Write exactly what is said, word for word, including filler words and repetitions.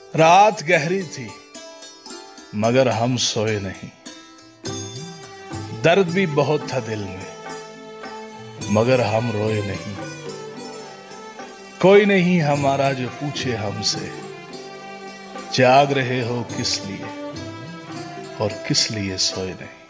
रात गहरी थी मगर हम सोए नहीं। दर्द भी बहुत था दिल में मगर हम रोए नहीं। कोई नहीं हमारा जो पूछे हमसे, जाग रहे हो किस लिए और किस लिए सोए नहीं।